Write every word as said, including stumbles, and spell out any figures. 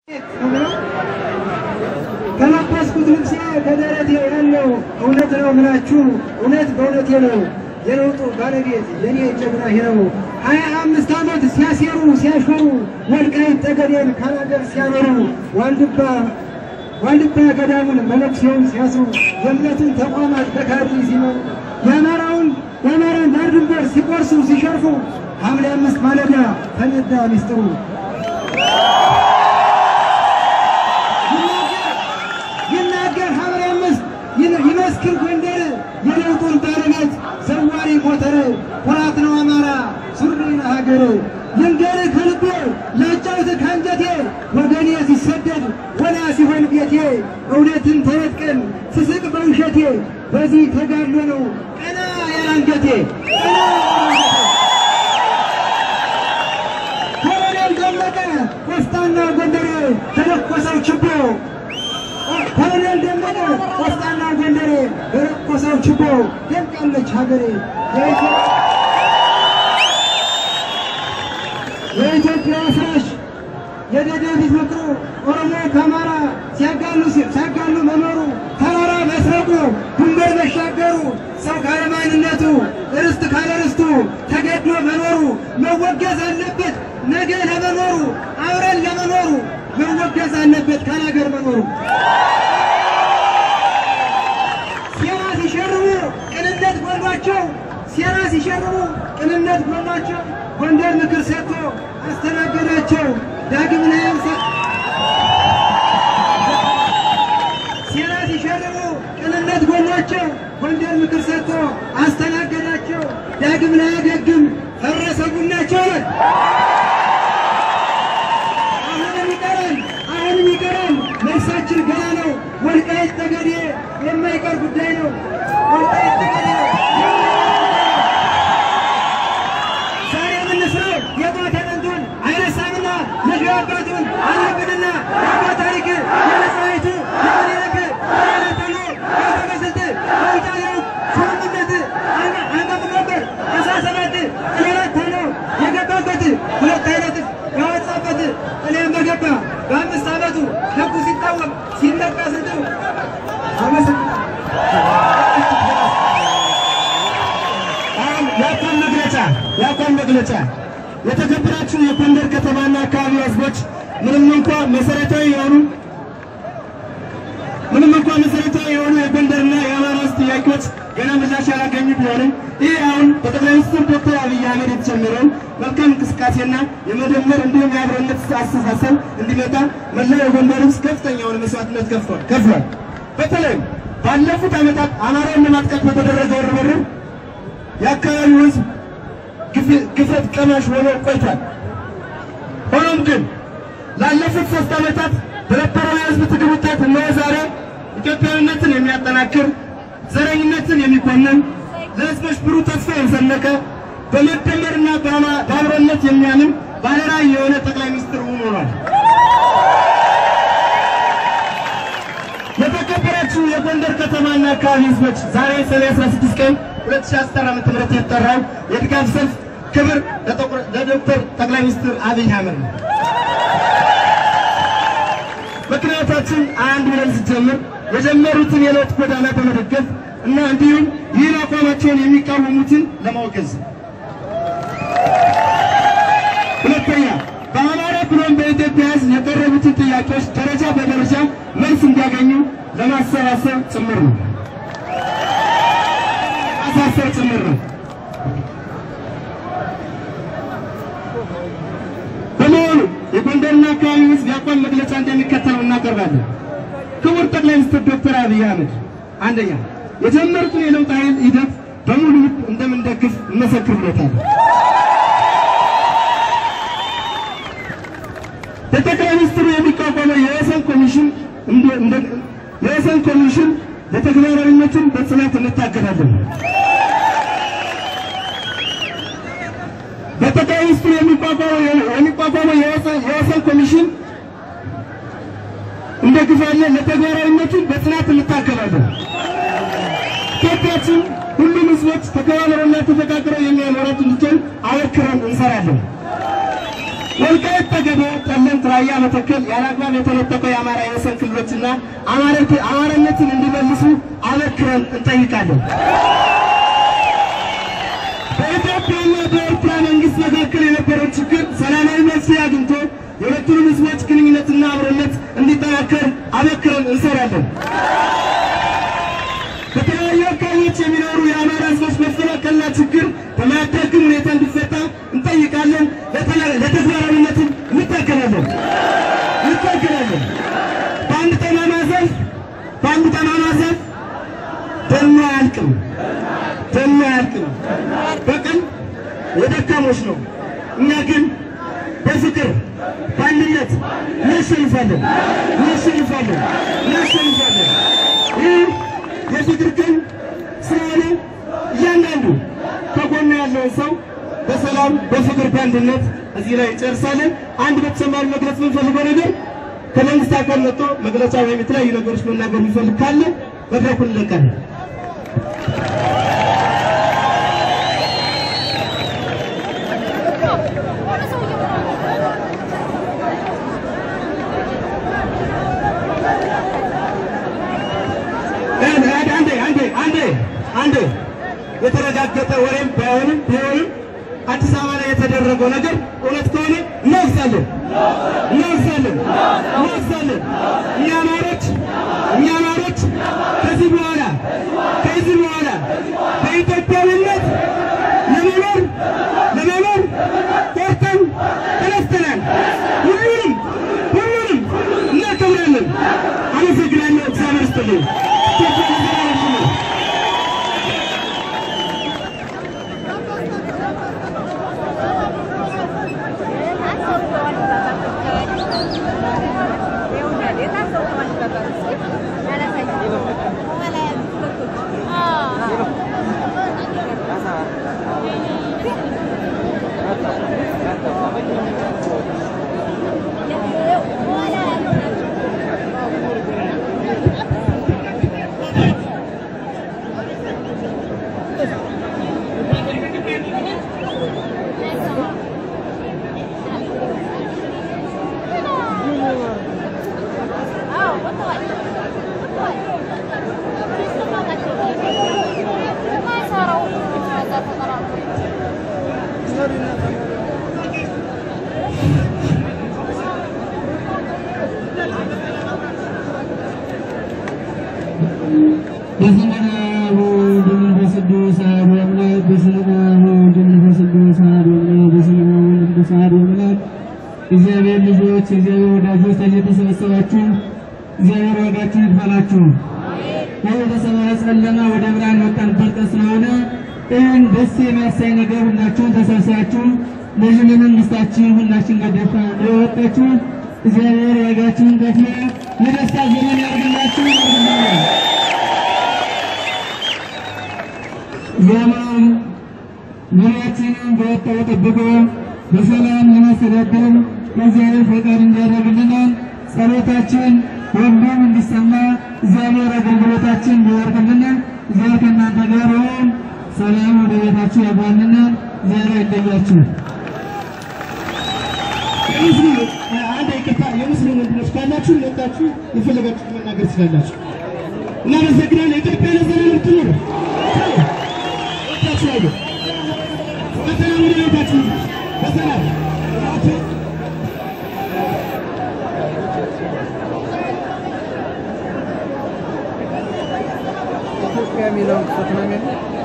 ከለበስኩት ልብሴ ከደረቴ ያለው እውነት ነው ምላችሁ እውነት በእውነቴ ነው የለውጡ ባለቤት የኔ ጀግና ነው ሃያ አምስት ዓመት ሲያሴሩ ሲያሾሩ ወልቃይት ጠገዴን ካናገር ሲያኖሩ ዋልድባ ዋልድባ ገዳሙን መለክሲዮን ሲያስሩ የእምነቱን ተቋማት በካድሬ ሲመሩ የአማራውን የአማራን ዳር ድንበር ሲቆርሱ ሲሸርፉ ሐምሌ አምስት ማለዳ ፈነዳ ሚስጥሩ ይናገር ሐምሌ አምስት ይመስክር ጎንደር የለውጡን ባለቤት ዘዋሪ ሞተር ኩራት ነው አማራ ሱሪ ለሀገር ልንገር ከልቤ ላጫውት ካንጀቴ ወገኔ ሲሰደድ ወላ ሲሆን ቤቴ እውነትን ተወጥቀን ስስቅ በውሸቴ በዚህ ተጋድሎ ነው ቀና ያንገቴ ኮሎኔል ደመቀ ወፍታና ጎንደሬ ተለኮሰው ችቦ ኮሎኔል ደመቀ ወፍታና ጎንደሬ ተለኮሰው ችቦ ደምቃለች ሀገሬ የኢትዮጵያ ፍራሽ የደደቢት ምክሩ ኦሮሞ ከአማራ ሲያጋሉ ሲያጋሉ መኖሩ ተራራ መስረቁ ድንበር መሻገሩ ሰው ካለማንነቱ ርስት ካለርስቱ ተገድሎ መኖሩ መወገዝ አለበት ነገ ለመኖሩ አብረን ለመኖሩ መወገዝ አለበት ካላገር መኖሩ ሴራ ሲሸርቡ ቅንነት ጎሏቸው ሴራ ሲሸርቡ ቅንነት ጎሏቸው ጎንደር ምክር ሰጥቶ አስተናገዳቸው ዳግም ለያምሳ ሴራ ሲሸርቡ ቅንነት ጎሏቸው ጎንደር ምክር ሰጥቶ አስተናገዳቸው ዳግም ለያገግም ፈረሰ ቡናቸው አሁንም ይቀራል አሁንም ይቀራል መልሳችን ገና ነው ወልቃይት ጠገዴ የማይቀር ጉዳይ ነው ወልቃይት ጠገዴ የባተንቱን አይረሳምና ለሽያባቱን አለብንና ታሪክ የነሳይቱ የመለከ ያለተሉ ያተበሰተ ወይታለው ሱምነት አንቀፍ ነበር አሳሰባት ለራት ነው የገባበት ሁለት አይነት ያወጣበት እኔም በገባ በአምስት ዓመቱ ደጉ ሲታወቅ ሲነቃ ስንቱ አመሰ ያቆም መግለጫ ያቆም መግለጫ የተከበራችሁ የጎንደር ከተማና አካባቢ ህዝቦች ምንም እንኳን መሰረታዊ የሆኑ ምንም እንኳን መሰረታዊ የሆኑ የጎንደርና የአማራ ህዝብ ጥያቄዎች ገና ምላሽ ያላገኙ ቢሆንም ይህ አሁን በጠቅላይ ሚኒስትር ዶክተር አብይ አህመድ የተጀመረውን መልካም እንቅስቃሴና የመደመር እንዲሁም የአብሮነት አስተሳሰብ እንዲመጣ መላው የጎንደር ህዝብ ከፍተኛውን መስዋዕትነት ከፍሏል ከፍሏል በተለይም ባለፉት ዓመታት አማራን ለማጥቃት በተደረገው ርብርብ የአካባቢው ህዝብ ግፍት ቀማሽ ሆኖ ቆይቷል ሆኖም ግን ላለፉት ሶስት ዓመታት በነበረው የህዝብ ትግል ውጤት ነው ዛሬ ኢትዮጵያዊነትን የሚያጠናክር ዘረኝነትን የሚኮንን ለህዝቦች ብሩህ ተስፋ የሰነቀ በመደመርና በአብሮነት የሚያምን ባለራዕይ የሆነ ጠቅላይ ሚኒስትር ሆኗል የተከበራችሁ የጎንደር ከተማና አካባቢ ህዝቦች ዛሬ ሰኔ አስራ ስድስት ቀን ሁለት ሺህ አስር ዓመተ ምህረት የተጠራው የድጋፍ ሰልፍ ክብር ለዶክተር ጠቅላይ ሚኒስትር አብይ አህመድ ነው ምክንያታችን አንድ ብለን ሲጀምር የጀመሩትን የለውጥ ጎዳና በመደገፍ እና እንዲሁም ይህን አቋማቸውን የሚቃወሙትን ለማውገዝ ሁለተኛ በአማራ ብሎም በኢትዮጵያ ህዝብ የቀረቡትን ጥያቄዎች ደረጃ በደረጃ መልስ እንዲያገኙ ለማሰባሰብ ጭምር ነው አሳሰብ ጭምር ነው በመሆኑ የጎንደርና አካባቢ ህዝብ የአቋም መግለጫ እንደሚከተለው እናቀርባለን ክቡር ጠቅላይ ሚኒስትር ዶክተር አብይ አህመድ አንደኛ የጀመሩትን የለውጥ ሂደት በሙሉ እንደምንደግፍ እንመሰክርለታለን ለጠቅላይ ሚኒስትሩ የሚቋቋመው የወሰን ኮሚሽን እንደ የወሰን ኮሚሽን ለተግባራዊነቱን በጽናት እንታገላለን በጠቅላይ ሚኒስትሩ የሚቋቋመው የሚቋቋመው የወሰን ኮሚሽን እንደግፋለን ለተግባራዊነቱን በጽናት እንታገላለን ኢትዮጵያችን ሁሉም ህዝቦች ተከባብረውና ተፈቃቅረው የሚያኖራት እንድትሆን አወክረን እንሰራለን ወልቃይት ጠገዴ፣ ጠለምት፣ ራያ፣ መተከል ያላግባብ የተነጠቀው የአማራ የወሰን ክልሎችና አማራነትን እንዲመልሱ አበክረን እንጠይቃለን። በኢትዮጵያና በኤርትራ መንግስት መካከል የነበረው ችግር ሰላማዊ መፍትሄ አግኝቶ የሁለቱንም ህዝቦች ግንኙነትና አብሮነት እንዲጠናከር አበክረን እንሰራለን። በተለያዩ አካባቢዎች የሚኖሩ የአማራ ህዝቦች መፈናቀልና ችግር በማያዳግም ሁኔታ እንዲፈታ እንጠይቃለን። ለተግባራዊነትም እንታገላለን እንታገላለን። በአንድ ጠማማ ዛፍ በአንድ ጠማማ ዛፍ ደኑ አያልቅም ደኑ አያልቅም። በቀን የደካሞች ነው። እኛ ግን በፍቅር በአንድነት እናሸንፋለን እናሸንፋለን እናሸንፋለን። ይህ የፍቅር ቀን ስለሆነ እያንዳንዱ ከጎኑ ያለውን ሰው በሰላም በፍቅር በአንድነት እዚህ ላይ ጨርሳለን። አንድ በተጨማሪ መግለጽ የምንፈልገው ነገር ከመንግስት አካል መጥቶ መግለጫ ወይም የተለያዩ ነገሮች መናገር የሚፈልግ ካለ መድረኩን እንለቃለን። አንዴ የተረጋገጠ ወሬም ባይሆንም ቢሆንም አዲስ አበባ ላይ የተደረገው ነገር እውነት ከሆነ እናወግዛለን እናወግዛለን እናወግዛለን። እኛ አማሮች እኛ አማሮች ከዚህ በኋላ ከዚህ በኋላ በኢትዮጵያዊነት ለመኖር ለመኖር ቆርጠን ተነስተናል። ሁሉንም ሁሉንም እናከብራለን። አመሰግናለሁ። እግዚአብሔር ይስጥልኝ። እግዚአብሔር ልጆች እግዚአብሔር ወዳጆች ተሰበሰባችሁ እግዚአብሔር ወዳጆች ይባላችሁ። ወደ ጨለማ ወደ ብርሃን ወጣንበት ስለሆነ ይህን ደስ የሚያሳይ ነገር ሁላችሁም ተሰብስባችሁ ለዚህ ለመንግስታችሁ ሁላችን ገደፋ ለወጣችሁ እግዚአብሔር ያጋችሁን ከፍለ የደስታ ዘመን ያርግላችሁ። ዘመን ኑሯችንን በወጣው ጠብቆ በሰላም ለማስተዳደር እግዚአብሔር ፈቃድ እንዲያደርግልን ጸሎታችን ሁሉም እንዲሰማ እግዚአብሔር አገልግሎታችን እንዲያደርግልን እግዚአብሔር ከእናንተ ጋር ይሁን። ሰላም ወደ ቤታችሁ ያግባልን። እግዚአብሔር ይለያችሁ። አንድ ይቅርታ የሙስሊም ወንድሞች ካላችሁ ለታችሁ የፈለጋችሁት መናገር ትችላላችሁ። እናመሰግናለን። ኢትዮጵያ ለዘላለም ትኑር። ወጣችሁ አይደል? በሰላም ወደ ቤታችሁ በሰላም ኢትዮጵያ የሚለውን